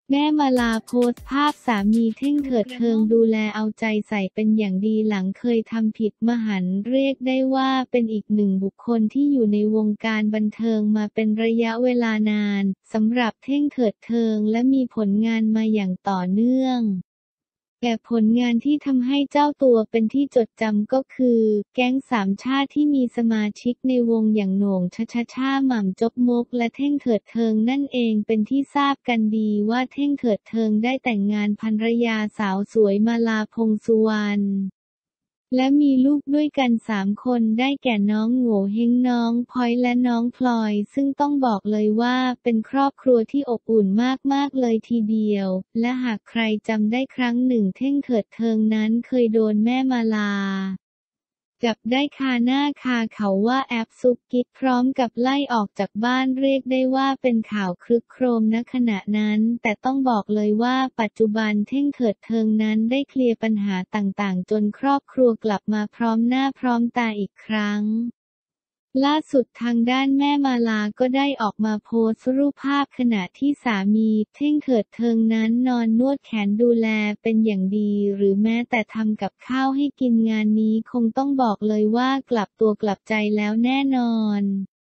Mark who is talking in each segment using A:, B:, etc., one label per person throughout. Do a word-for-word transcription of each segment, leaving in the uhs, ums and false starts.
A: แม่มาลาโพสต์ภาพสามีเท่งเถิดเทิงดูแลเอาใจใส่เป็นอย่างดีหลังเคยทำผิดมหันต์เรียกได้ว่าเป็นอีกหนึ่งบุคคลที่อยู่ในวงการบันเทิงมาเป็นระยะเวลานานสำหรับเท่งเถิดเทิงและมีผลงานมาอย่างต่อเนื่องแต่ผลงานที่ทำให้เจ้าตัวเป็นที่จดจำก็คือ แก๊งสามชาติที่มีสมาชิกในวงอย่างโหน่งชะชะช่าหม่ำจกมกและเท่งเถิดเทิงนั่นเองเป็นที่ทราบกันดีว่าเท่งเถิดเทิงได้แต่งงานภรรยาสาวสวยมาลาพงษ์สุวรรณและมีลูกด้วยกันสามคนได้แก่น้องโง่เฮงน้องพลอยและน้องพลอยซึ่งต้องบอกเลยว่าเป็นครอบครัวที่อบอุ่นมากๆเลยทีเดียวและหากใครจำได้ครั้งหนึ่งเท่งเถิดเทิงนั้นเคยโดนแม่มาลาจับได้คาหน้าคาเขาว่าแอบซุกกิ๊กพร้อมกับไล่ออกจากบ้านเรียกได้ว่าเป็นข่าวครึกโครมณขณะนั้นแต่ต้องบอกเลยว่าปัจจุบันเท่งเถิดเทิงนั้นได้เคลียร์ปัญหาต่างๆจนครอบครัวกลับมาพร้อมหน้าพร้อมตาอีกครั้งล่าสุดทางด้านแม่มาลาก็ได้ออกมาโพสต์รูปภาพขณะที่สามีเท่งเถิดเทิงนั้นนอนนวดแขนดูแลเป็นอย่างดีหรือแม้แต่ทำกับข้าวให้กินงานนี้คงต้องบอกเลยว่ากลับตัวกลับใจแล้วแน่นอน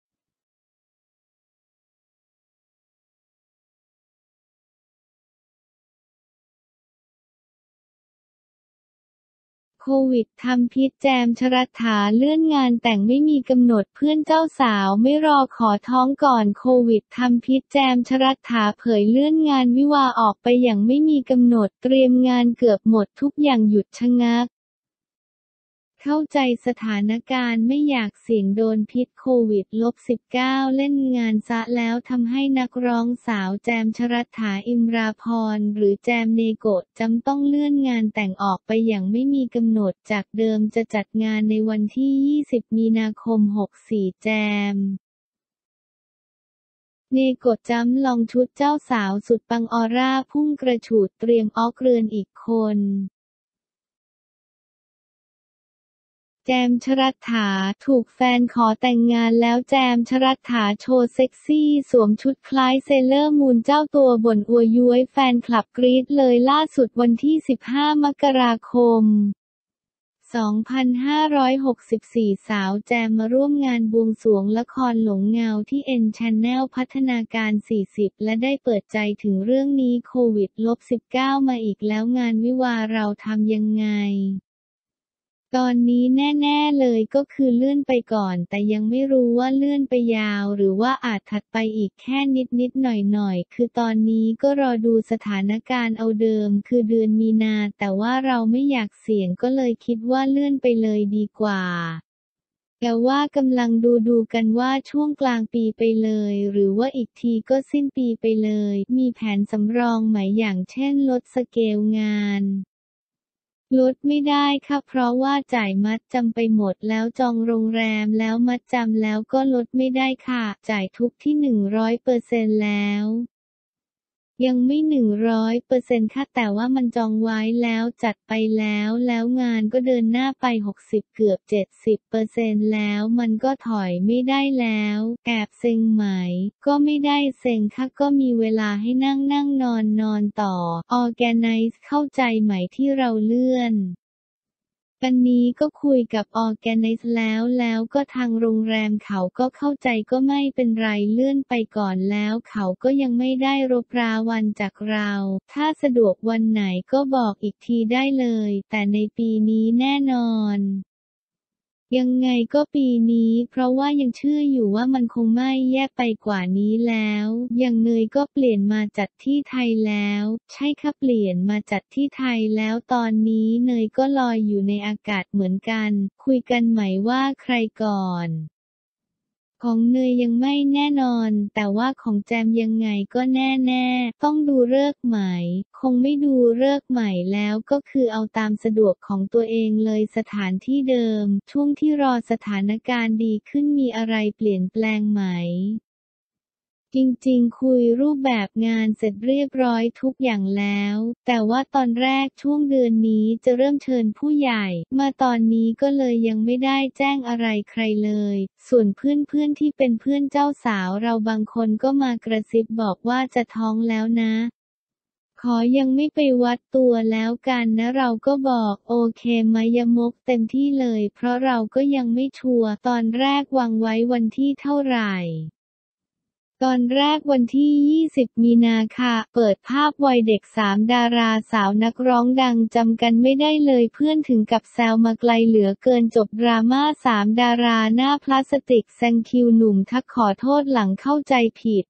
A: โควิดทำพิษแจมชรัฐาเลื่อนงานแต่งไม่มีกำหนดเพื่อนเจ้าสาวไม่รอขอท้องก่อนโควิดทำพิษแจมชรัฐาเผยเลื่อนงานวิวาห์ออกไปอย่างไม่มีกำหนดเตรียมงานเกือบหมดทุกอย่างหยุดชะงักเข้าใจสถานการณ์ไม่อยากเสี่ยงโดนพิษโควิด สิบเก้า เล่นงานซะแล้วทำให้นักร้องสาวแจมชรัฐาอิมราพรหรือแจมเนโกะจำต้องเลื่อนงานแต่งออกไปอย่างไม่มีกำหนดจากเดิมจะจัดงานในวันที่ ยี่สิบ มีนาคม หกสี่ แจมเนโกะจำลองชุดเจ้าสาวสุดปังออร่าพุ่งกระฉูดเตรียมออกเรือนอีกคนแจมชรัฐาถูกแฟนขอแต่งงานแล้วแจมชรัฐาโชว์เซ็กซี่สวมชุดคล้ายเซเลอร์มูนเจ้าตัวบ่นอวยย้วยแฟนคลับกรี๊ดเลยล่าสุดวันที่สิบห้ามกราคมสองพันห้าร้อยหกสิบสี่สาวแจมมาร่วมงานบวงสรวงละครหลงเงาที่ เอ็น Channel พัฒนาการ สี่สิบและได้เปิดใจถึงเรื่องนี้โควิด สิบเก้า มาอีกแล้วงานวิวาห์เราทำยังไงตอนนี้แน่ๆเลยก็คือเลื่อนไปก่อนแต่ยังไม่รู้ว่าเลื่อนไปยาวหรือว่าอาจถัดไปอีกแค่นิดๆหน่อยๆคือตอนนี้ก็รอดูสถานการณ์เอาเดิมคือเดือนมีนาแต่ว่าเราไม่อยากเสี่ยงก็เลยคิดว่าเลื่อนไปเลยดีกว่าแต่ว่ากำลังดูดูกันว่าช่วงกลางปีไปเลยหรือว่าอีกทีก็สิ้นปีไปเลยมีแผนสำรองไหมอย่างเช่นลดสเกลงานลดไม่ได้ค่ะเพราะว่าจ่ายมัดจำไปหมดแล้วจองโรงแรมแล้วมัดจำแล้วก็ลดไม่ได้ค่ะจ่ายทุกที่ หนึ่งร้อยเปอร์เซ็นต์ แล้วยังไม่ หนึ่งร้อยเปอร์เซ็นต์ ค่ะแต่ว่ามันจองไว้แล้วจัดไปแล้วแล้วงานก็เดินหน้าไป หกสิบ เกือบ เจ็ดสิบเปอร์เซ็นต์ แล้วมันก็ถอยไม่ได้แล้วแอบเซ็งไหมก็ไม่ได้เซ็งค่ะก็มีเวลาให้นั่งนั่งนอนนอนต่อ Organize เข้าใจไหมที่เราเลื่อนกันนี้ก็คุยกับ Organize แล้วแล้วก็ทางโรงแรมเขาก็เข้าใจก็ไม่เป็นไรเลื่อนไปก่อนแล้วเขาก็ยังไม่ได้รบราวันจากเราถ้าสะดวกวันไหนก็บอกอีกทีได้เลยแต่ในปีนี้แน่นอนยังไงก็ปีนี้เพราะว่ายังเชื่ออยู่ว่ามันคงไม่แย่ไปกว่านี้แล้วอย่างเนยก็เปลี่ยนมาจัดที่ไทยแล้วใช่ค่ะเปลี่ยนมาจัดที่ไทยแล้วตอนนี้เนยก็ลอยอยู่ในอากาศเหมือนกันคุยกันไหมว่าใครก่อนของเนยยังไม่แน่นอนแต่ว่าของแจมยังไงก็แน่ๆต้องดูฤกษ์ใหม่คงไม่ดูฤกษ์ใหม่แล้วก็คือเอาตามสะดวกของตัวเองเลยสถานที่เดิมช่วงที่รอสถานการณ์ดีขึ้นมีอะไรเปลี่ยนแปลงไหมจริงๆคุยรูปแบบงานเสร็จเรียบร้อยทุกอย่างแล้วแต่ว่าตอนแรกช่วงเดือนนี้จะเริ่มเชิญผู้ใหญ่มาตอนนี้ก็เลยยังไม่ได้แจ้งอะไรใครเลยส่วนเพื่อนๆที่เป็นเพื่อนเจ้าสาวเราบางคนก็มากระซิบบอกว่าจะท้องแล้วนะขอยังไม่ไปวัดตัวแล้วกันนะเราก็บอกโอเคมายมกเต็มที่เลยเพราะเราก็ยังไม่ชัวร์ตอนแรกวางไว้วันที่เท่าไหร่ตอนแรกวันที่ ยี่สิบ มีนาค่ะเปิดภาพวัยเด็กสามดาราสาวนักร้องดังจำกันไม่ได้เลยเพื่อนถึงกับแซวมาไกลเหลือเกินจบดราม่าสามดาราหน้าพลาสติกแซงคิวหนุ่มทักขอโทษหลังเข้าใจผิด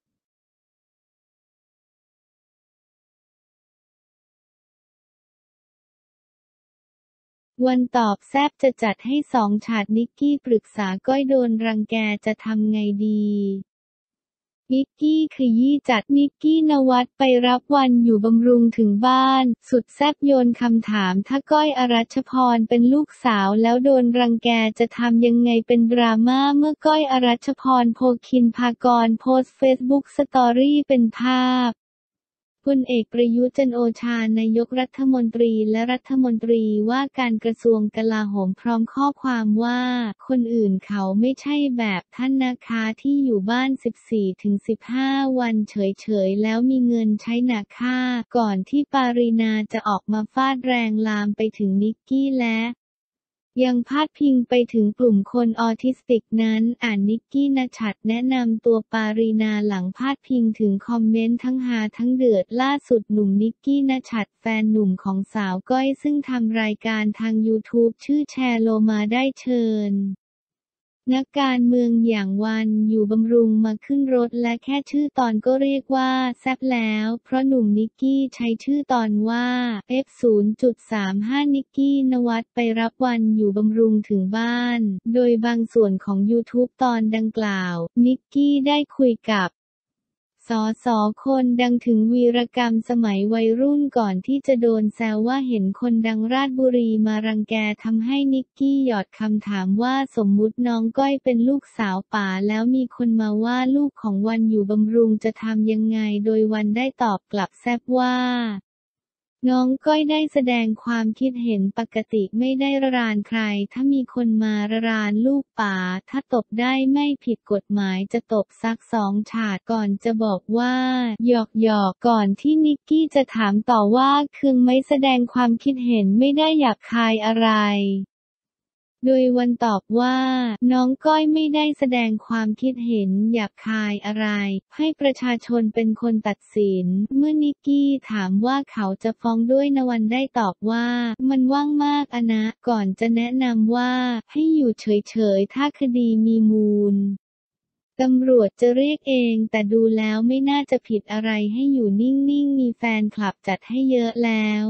A: วันตอบแซ่บจะจัดให้สองฉาดนิกกี้ปรึกษาก้อยโดนรังแกจะทำไงดีนิกกี้ขยี้จัดนิกกี้นวัดไปรับวันอยู่บำรุงถึงบ้านสุดแซ่บโยนคำถามถ้าก้อยอรัชพรเป็นลูกสาวแล้วโดนรังแกจะทำยังไงเป็นดราม่าเมื่อก้อยอรัชพรโพคินพากรโพสต์เฟซบุ๊กสตอรี่เป็นภาพพลเอกประยุทธ์จันทร์โอชานายกรัฐมนตรีและรัฐมนตรีว่าการกระทรวงกลาโหมพร้อมข้อความว่าคนอื่นเขาไม่ใช่แบบท่านนะคะที่อยู่บ้าน สิบสี่ถึงสิบห้า วันเฉยๆแล้วมีเงินใช้หนักค่าก่อนที่ปารีนาจะออกมาฟาดแรงลามไปถึงนิกกี้และยังพาดพิงไปถึงกลุ่มคนออทิสติกนั้นอ่านนิกกี้ณชัดแนะนำตัวปารีนาหลังพาดพิงถึงคอมเมนต์ทั้งฮาทั้งเดือดล่าสุดหนุ่มนิกกี้ณชัดแฟนหนุ่มของสาวก้อยซึ่งทำรายการทางยูทูบชื่อแชร์โลมาได้เชิญนักการเมืองอย่างวันอยู่บำรุงมาขึ้นรถและแค่ชื่อตอนก็เรียกว่าแซ่บแล้วเพราะหนุ่มนิกกี้ใช้ชื่อตอนว่า เอฟ ศูนย์จุดสามห้า นิกกี้นวัดไปรับวันอยู่บำรุงถึงบ้านโดยบางส่วนของยูทูบตอนดังกล่าวนิกกี้ได้คุยกับสอสอคนดังถึงวีรกรรมสมัยวัยรุ่นก่อนที่จะโดนแซวว่าเห็นคนดังราชบุรีมารังแกทำให้นิกกี้หยอดคำถามว่าสมมุติน้องก้อยเป็นลูกสาวป๋าแล้วมีคนมาว่าลูกของวันอยู่บำรุงจะทำยังไงโดยวันได้ตอบกลับแซบว่าน้องก้อยได้แสดงความคิดเห็นปกติไม่ได้ระรานใครถ้ามีคนมาระรานลูกป๋าถ้าตบได้ไม่ผิดกฎหมายจะตบซักสองฉาดก่อนจะบอกว่าหยอกหยอกก่อนที่นิกกี้จะถามต่อว่าคือไม่แสดงความคิดเห็นไม่ได้หยาบคายอะไรโดยวันตอบว่าน้องก้อยไม่ได้แสดงความคิดเห็นหยาบคายอะไรให้ประชาชนเป็นคนตัดสินเมื่อนิกกี้ถามว่าเขาจะฟ้องด้วยนวันได้ตอบว่ามันว่างมากอะนะก่อนจะแนะนำว่าให้อยู่เฉยๆถ้าคดีมีมูลตำรวจจะเรียกเองแต่ดูแล้วไม่น่าจะผิดอะไรให้อยู่นิ่งๆมีแฟนคลับจัดให้เยอะแล้ว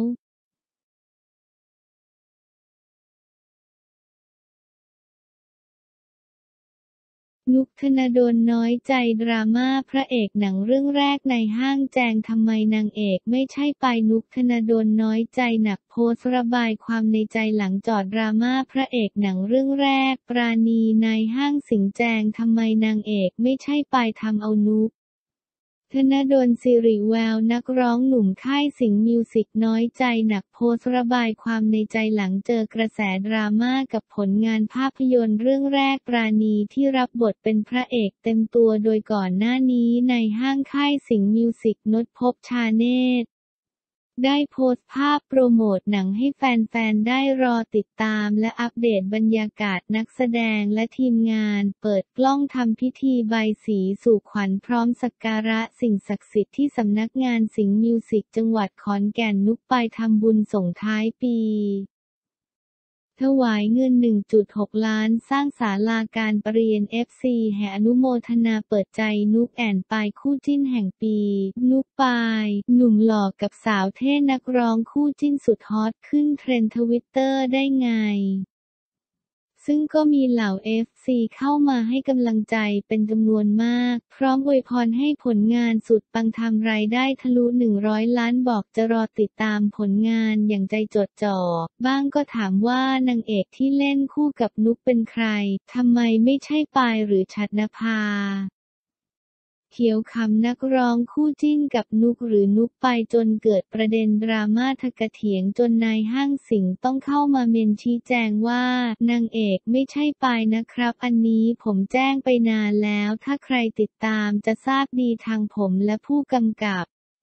A: นุกธนดลน้อยใจดราม่าพระเอกหนังเรื่องแรกในห้างแจงทำไมนางเอกไม่ใช่ปายนุกธนดลน้อยใจหนักโพสต์ระบายความในใจหลังจอดดราม่าพระเอกหนังเรื่องแรกปราณีในห้างสิงห์แจงทำไมนางเอกไม่ใช่ปายทำเอานุกธนดลสิริแววนักร้องหนุ่มค่ายสิงห์มิวสิกน้อยใจหนักโพสต์ระบายความในใจหลังเจอกระแสดราม่ากับผลงานภาพยนตร์เรื่องแรกปราณีที่รับบทเป็นพระเอกเต็มตัวโดยก่อนหน้านี้ในห้างค่ายสิงห์มิวสิกนดพบชาเนตได้โพสต์ภาพโปรโมทหนังให้แฟนๆได้รอติดตามและอัปเดตบรรยากาศนักแสดงและทีมงานเปิดกล้องทำพิธีใบายสีสู่ขวัญพร้อมสักการะสิ่งศักดิ์สิทธิ์ที่สำนักงานสิงห์มิวสิกจังหวัดขอนแก่นนุกไปทำบุญส่งท้ายปีถวายเงิน หนึ่งจุดหก ล้านสร้างศาลาการประเรียน เอฟ ซี แห่อนุโมทนาเปิดใจนุกแอนปายคู่จิ้นแห่งปีนุกปายหนุ่มหล่อกับสาวเท่นักร้องคู่จิ้นสุดฮอตขึ้นเทรนด์ทวิตเตอร์ได้ไงซึ่งก็มีเหล่า เอฟ ซี เข้ามาให้กำลังใจเป็นจำนวนมากพร้อมอวยพรให้ผลงานสุดปังทำรายได้ทะลุหนึ่งร้อยล้านบอกจะรอติดตามผลงานอย่างใจจดจ่อบ้างก็ถามว่านางเอกที่เล่นคู่กับนุกเป็นใครทำไมไม่ใช่ปายหรือฉัตรนภาเขียวขำนักร้องคู่จิ้นกับนุกหรือนุกไปจนเกิดประเด็นดราม่าทะกะเถียงจนนายห้างสิงห์ต้องเข้ามาเมนชี้แจงว่านางเอกไม่ใช่ปายนะครับอันนี้ผมแจ้งไปนานแล้วถ้าใครติดตามจะทราบดีทางผมและผู้กำกับ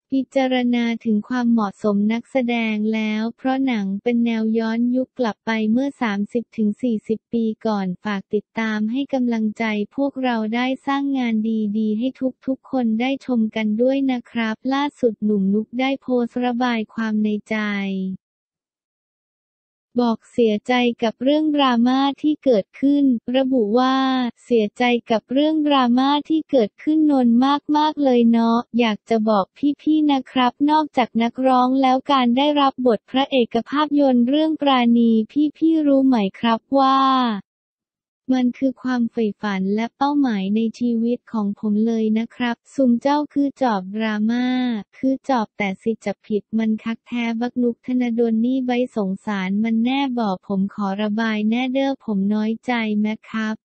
A: พิจารณาถึงความเหมาะสมนักแสดงแล้ว เพราะหนังเป็นแนวย้อนยุคกลับไปเมื่อ สามสิบถึงสี่สิบ ปีก่อน ฝากติดตามให้กำลังใจพวกเราได้สร้างงานดีๆให้ทุกๆคนได้ชมกันด้วยนะครับ ล่าสุดหนุ่มนุกได้โพสต์ระบายความในใจบอกเสียใจกับเรื่องดราม่าที่เกิดขึ้น ระบุว่า เสียใจกับเรื่องดราม่าที่เกิดขึ้นนนมากๆเลยเนาะ อยากจะบอกพี่ๆนะครับ นอกจากนักร้องแล้วการได้รับบทพระเอกภาพยนตร์เรื่องปราณีพี่ๆรู้ไหมครับว่ามันคือความใฝ่ฝันและเป้าหมายในชีวิตของผมเลยนะครับซุมเจ้าคือจอบดราม่าคือจอบแต่สิจะผิดมันคักแท้บักนุกธนดลนี่ใบสงสารมันแน่บอกผมขอระบายแน่เด้อผมน้อยใจแมครับ